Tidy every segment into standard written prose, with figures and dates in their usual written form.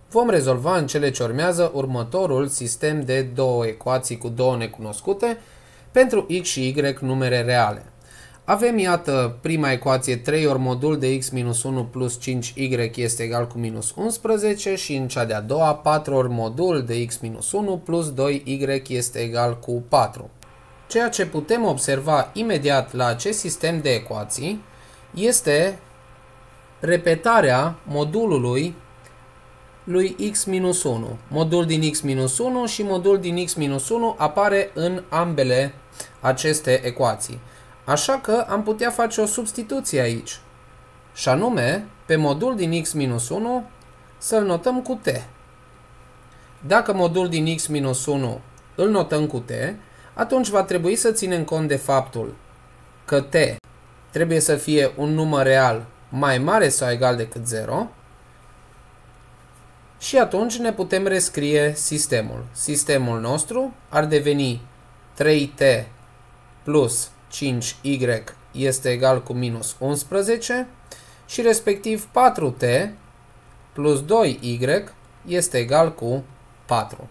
vom rezolva în cele ce urmează următorul sistem de două ecuații cu două necunoscute pentru x și y numere reale. Avem, iată, prima ecuație 3 ori modul de x minus 1 plus 5y este egal cu minus 11 și în cea de-a doua 4 ori modul de x minus 1 plus 2y este egal cu 4. Ceea ce putem observa imediat la acest sistem de ecuații este repetarea modulului lui x-1. Modul din x-1 și modul din x-1 apare în ambele aceste ecuații. Așa că am putea face o substituție aici. Și anume, pe modul din x-1 să-l notăm cu t. Dacă modul din x-1 îl notăm cu t, atunci va trebui să ținem cont de faptul că t trebuie să fie un număr real mai mare sau egal decât 0 și atunci ne putem rescrie sistemul. Sistemul nostru ar deveni 3t plus 5y este egal cu minus 11 și respectiv 4t plus 2y este egal cu 4.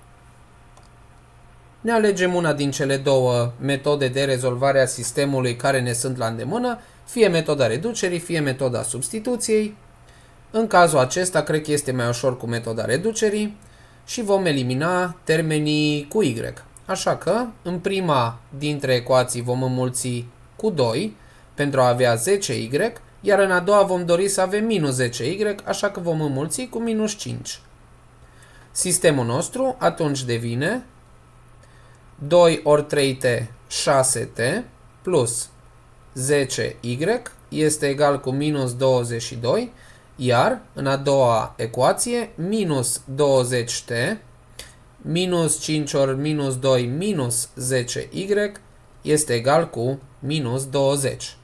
Ne alegem una din cele două metode de rezolvare a sistemului care ne sunt la îndemână, fie metoda reducerii, fie metoda substituției. În cazul acesta, cred că este mai ușor cu metoda reducerii și vom elimina termenii cu y. Așa că, în prima dintre ecuații vom înmulți cu 2 pentru a avea 10y, iar în a doua vom dori să avem minus 10y, așa că vom înmulți cu minus 5. Sistemul nostru atunci devine 2 ori 3t, 6t, plus 10y este egal cu minus 22, iar în a doua ecuație, minus 20t, minus 5 ori minus 2 minus 10y este egal cu minus 20.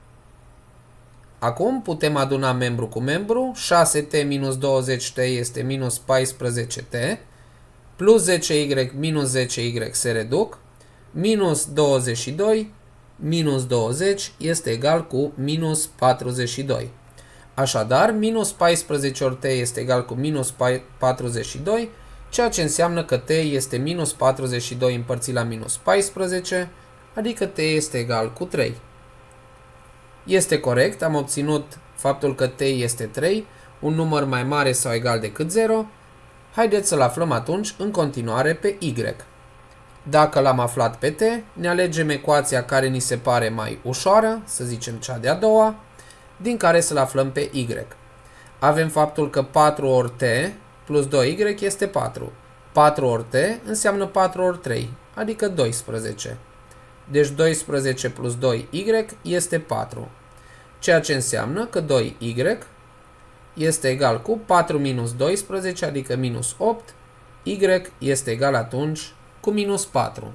Acum putem aduna membru cu membru, 6t minus 20t este minus 14t, plus 10y minus 10y se reduc, minus 22 minus 20 este egal cu minus 42. Așadar, minus 14 ori t este egal cu minus 42, ceea ce înseamnă că t este minus 42 împărțit la minus 14, adică t este egal cu 3. Este corect, am obținut faptul că t este 3, un număr mai mare sau egal decât 0. Haideți să-l aflăm atunci în continuare pe y. Dacă l-am aflat pe t, ne alegem ecuația care ni se pare mai ușoară, să zicem cea de-a doua, din care să-l aflăm pe y. Avem faptul că 4 ori t plus 2y este 4. 4 ori t înseamnă 4 ori 3, adică 12. Deci 12 plus 2y este 4. Ceea ce înseamnă că 2y este egal cu 4 minus 12, adică minus 8. Y este egal atunci cu minus 4.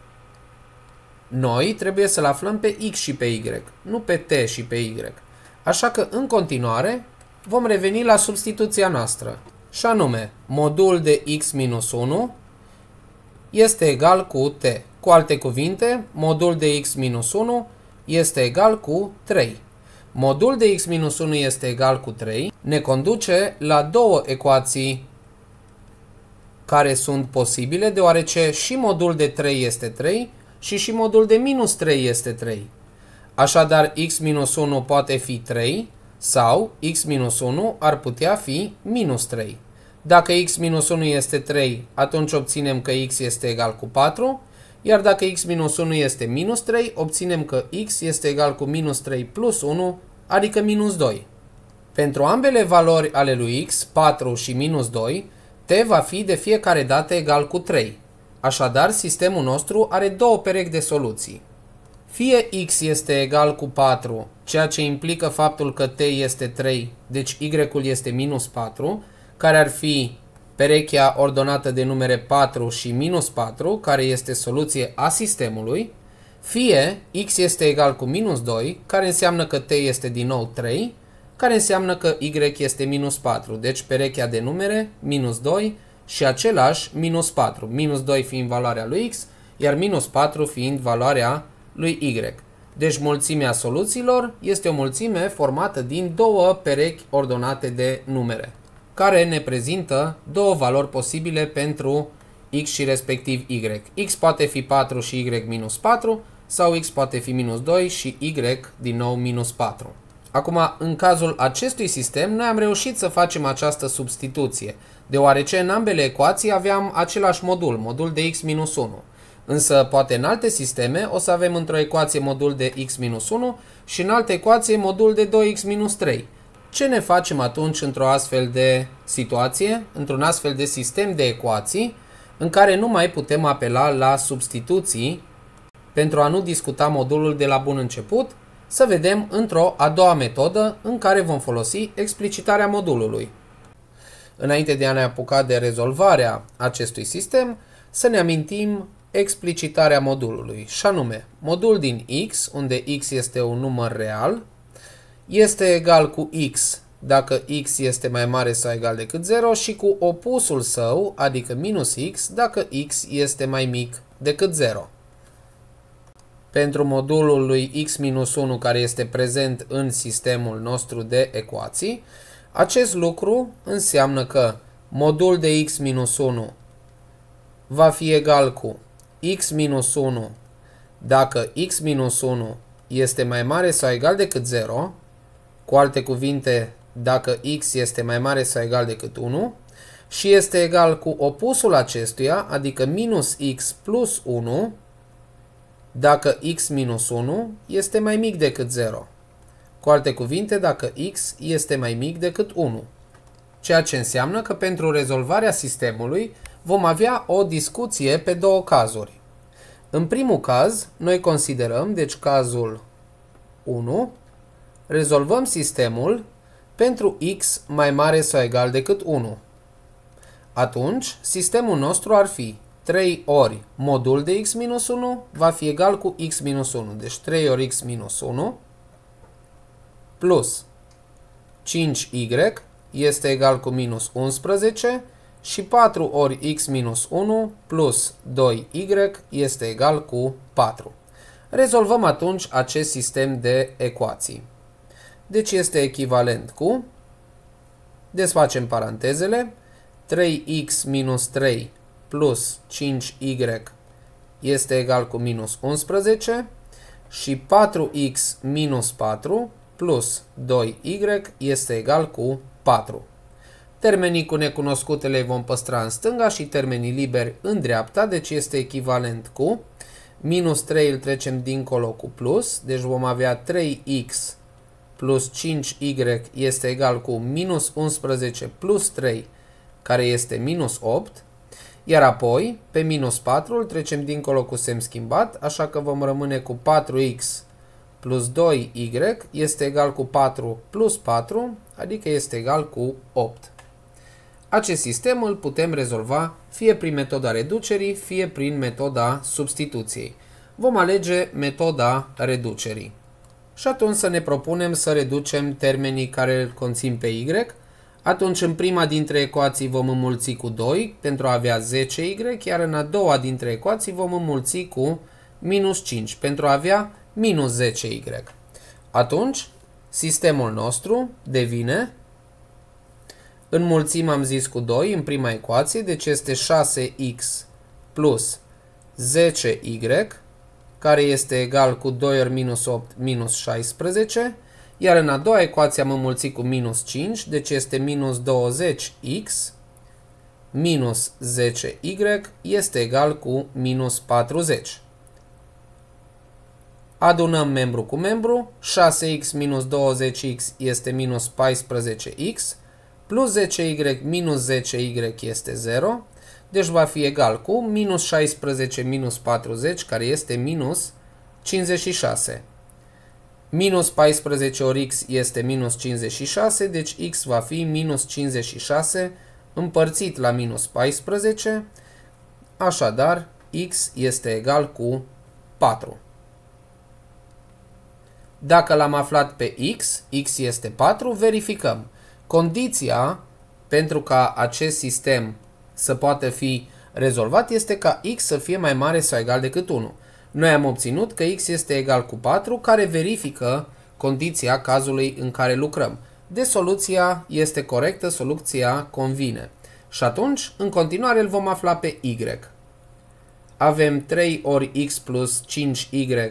Noi trebuie să-l aflăm pe x și pe y, nu pe t și pe y. Așa că, în continuare, vom reveni la substituția noastră. Și anume, modul de x minus 1 este egal cu t. Cu alte cuvinte, modul de x minus 1 este egal cu 3. Modul de x minus 1 este egal cu 3 ne conduce la două ecuații care sunt posibile, deoarece și modul de 3 este 3 și modul de minus 3 este 3. Așadar, x minus 1 poate fi 3 sau x minus 1 ar putea fi minus 3. Dacă x minus 1 este 3, atunci obținem că x este egal cu 4, iar dacă x minus 1 este minus 3, obținem că x este egal cu minus 3 plus 1, adică minus 2. Pentru ambele valori ale lui x, 4 și minus 2, t va fi de fiecare dată egal cu 3. Așadar, sistemul nostru are două perechi de soluții. Fie x este egal cu 4, ceea ce implică faptul că t este 3, deci y-ul este minus 4, care ar fi perechea ordonată de numere 4 și minus 4, care este soluție a sistemului, fie x este egal cu minus 2, care înseamnă că t este din nou 3, care înseamnă că y este minus 4, deci perechea de numere minus 2 și același minus 4, minus 2 fiind valoarea lui x, iar minus 4 fiind valoarea lui y. Deci mulțimea soluțiilor este o mulțime formată din două perechi ordonate de numere. care ne prezintă două valori posibile pentru x și respectiv y. X poate fi 4 și y minus 4 sau x poate fi minus 2 și y din nou minus 4. Acum, în cazul acestui sistem, noi am reușit să facem această substituție, deoarece în ambele ecuații aveam același modul de x minus 1. Însă, poate în alte sisteme o să avem într-o ecuație modul de x minus 1 și în altă ecuație modul de 2x minus 3. Ce ne facem atunci într-o astfel de situație, într-un astfel de sistem de ecuații, în care nu mai putem apela la substituții pentru a nu discuta modulul de la bun început? Să vedem într-o a doua metodă în care vom folosi explicitarea modulului. Înainte de a ne apuca de rezolvarea acestui sistem, să ne amintim explicitarea modulului, și anume, modul din x, unde x este un număr real, este egal cu x dacă x este mai mare sau egal decât 0 și cu opusul său, adică minus x, dacă x este mai mic decât 0. Pentru modulul lui x minus 1 care este prezent în sistemul nostru de ecuații, acest lucru înseamnă că modul de x minus 1 va fi egal cu x minus 1 dacă x minus 1 este mai mare sau egal decât 0, cu alte cuvinte, dacă x este mai mare sau egal decât 1, și este egal cu opusul acestuia, adică minus x plus 1, dacă x minus 1 este mai mic decât 0. Cu alte cuvinte, dacă x este mai mic decât 1. Ceea ce înseamnă că pentru rezolvarea sistemului vom avea o discuție pe două cazuri. În primul caz, noi considerăm, deci cazul 1, rezolvăm sistemul pentru x mai mare sau egal decât 1. Atunci, sistemul nostru ar fi 3 ori modul de x minus 1 va fi egal cu x minus 1. Deci 3 ori x minus 1 plus 5y este egal cu minus 11 și 4 ori x minus 1 plus 2y este egal cu 4. Rezolvăm atunci acest sistem de ecuații. Deci este echivalent cu, desfacem parantezele, 3x minus 3 plus 5y este egal cu minus 11 și 4x minus 4 plus 2y este egal cu 4. Termenii cu necunoscutele vom păstra în stânga și termenii liberi în dreapta, deci este echivalent cu minus 3 îl trecem dincolo cu plus, deci vom avea 3x plus 5y este egal cu minus 11 plus 3, care este minus 8, iar apoi pe minus 4 îl trecem dincolo cu semn schimbat, așa că vom rămâne cu 4x plus 2y este egal cu 4 plus 4, adică este egal cu 8. Acest sistem îl putem rezolva fie prin metoda reducerii, fie prin metoda substituției. Vom alege metoda reducerii. Și atunci să ne propunem să reducem termenii care îl conțin pe y. Atunci în prima dintre ecuații vom înmulți cu 2 pentru a avea 10y, iar în a doua dintre ecuații vom înmulți cu minus 5 pentru a avea minus 10y. Atunci sistemul nostru devine, înmulțim am zis cu 2 în prima ecuație, deci este 6x plus 10y, care este egal cu 2 ori minus 8 minus 16, iar în a doua ecuație am înmulțit cu minus 5, deci este minus 20x minus 10y este egal cu minus 40. Adunăm membru cu membru, 6x minus 20x este minus 14x, plus 10y minus 10y este 0, deci va fi egal cu minus 16 minus 40, care este minus 56. Minus 14 ori x este minus 56, deci x va fi minus 56 împărțit la minus 14, așadar x este egal cu 4. Dacă l-am aflat pe x este 4, verificăm. Condiția pentru ca acest sistem să poată fi rezolvat este ca x să fie mai mare sau egal decât 1. Noi am obținut că x este egal cu 4, care verifică condiția cazului în care lucrăm. de soluția este corectă, soluția convine. Și atunci, în continuare, îl vom afla pe y. Avem 3 ori x plus 5y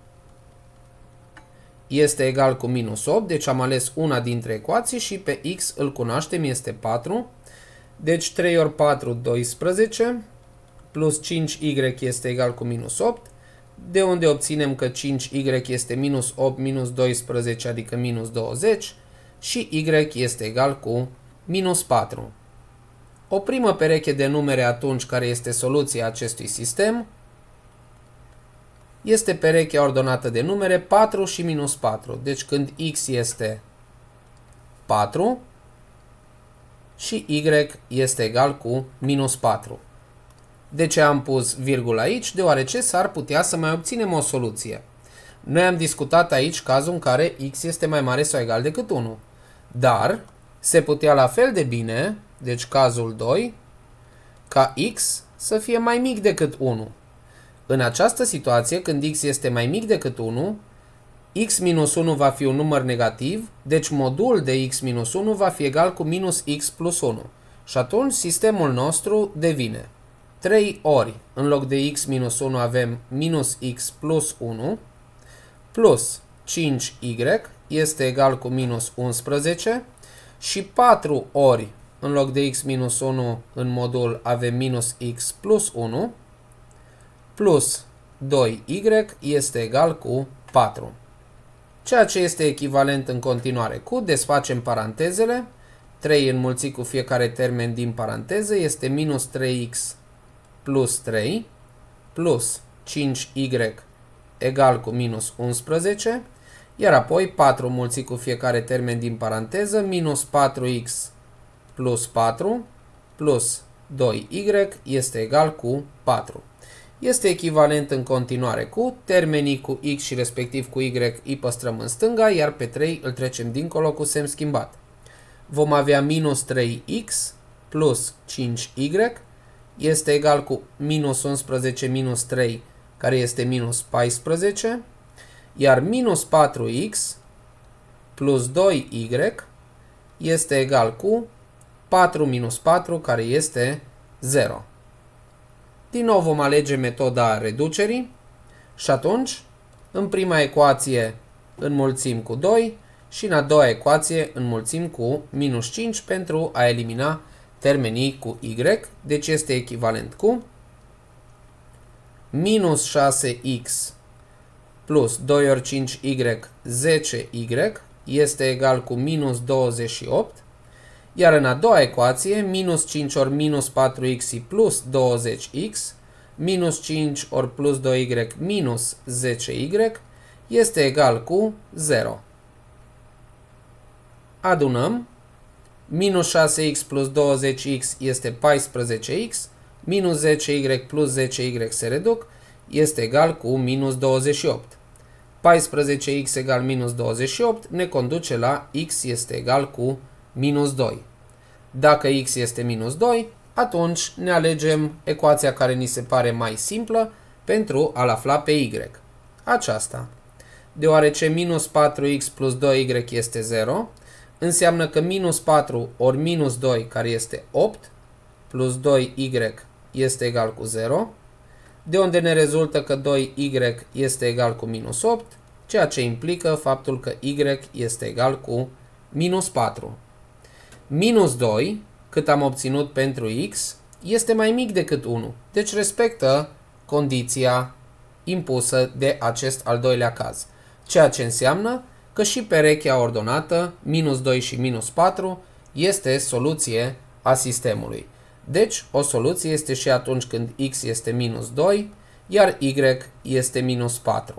este egal cu minus 8, deci am ales una dintre ecuații și pe x îl cunoaștem, este 4. Deci 3 ori 4, 12, plus 5y este egal cu minus 8, de unde obținem că 5y este minus 8 minus 12, adică minus 20, și y este egal cu minus 4. O primă pereche de numere atunci care este soluția acestui sistem este perechea ordonată de numere 4 și minus 4. Deci când x este 4 și y este egal cu minus 4. De ce am pus virgulă aici? Deoarece s-ar putea să mai obținem o soluție. Noi am discutat aici cazul în care x este mai mare sau egal decât 1. Dar se putea la fel de bine, deci cazul 2, ca x să fie mai mic decât 1. În această situație, când x este mai mic decât 1, x minus 1 va fi un număr negativ, deci modul de x minus 1 va fi egal cu minus x plus 1. Și atunci sistemul nostru devine 3 ori, în loc de x minus 1 avem minus x plus 1, plus 5y este egal cu minus 11 și 4 ori, în loc de x minus 1 în modul avem minus x plus 1, plus 2y este egal cu 4. Ceea ce este echivalent în continuare cu, desfacem parantezele, 3 înmulțit cu fiecare termen din paranteză este minus 3x plus 3 plus 5y egal cu minus 11, iar apoi 4 înmulțit cu fiecare termen din paranteză, minus 4x plus 4 plus 2y este egal cu 4. Este echivalent în continuare cu termenii cu x și respectiv cu y îi păstrăm în stânga, iar pe 3 îl trecem dincolo cu semn schimbat. Vom avea minus 3x plus 5y este egal cu minus 11 minus 3, care este minus 14, iar minus 4x plus 2y este egal cu 4 minus 4, care este 0. Din nou vom alege metoda reducerii și atunci, în prima ecuație înmulțim cu 2 și în a doua ecuație înmulțim cu minus 5 pentru a elimina termenii cu y, deci este echivalent cu minus 6x plus 2 ori 5y, 10y este egal cu minus 28, iar în a doua ecuație, minus 5 ori minus 4x plus 20x, minus 5 ori plus 2y minus 10y, este egal cu 0. Adunăm, minus 6x plus 20x este 14x, minus 10y plus 10y se reduc, este egal cu minus 28. 14x egal minus 28 ne conduce la x este egal cu minus 2. Dacă x este minus 2, atunci ne alegem ecuația care ni se pare mai simplă pentru a-l afla pe y. Aceasta. Deoarece minus 4x plus 2y este 0, înseamnă că minus 4 ori minus 2, care este 8, plus 2y este egal cu 0, de unde ne rezultă că 2y este egal cu minus 8, ceea ce implică faptul că y este egal cu minus 4. Minus 2, cât am obținut pentru x, este mai mic decât 1, deci respectă condiția impusă de acest al doilea caz, ceea ce înseamnă că și perechea ordonată, minus 2 și minus 4, este soluție a sistemului. Deci, o soluție este și atunci când x este minus 2, iar y este minus 4.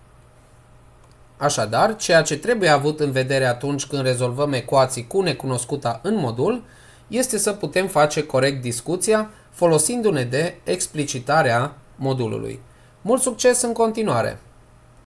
Așadar, ceea ce trebuie avut în vedere atunci când rezolvăm ecuații cu necunoscuta în modul, este să putem face corect discuția folosindu-ne de explicitarea modulului. Mult succes în continuare!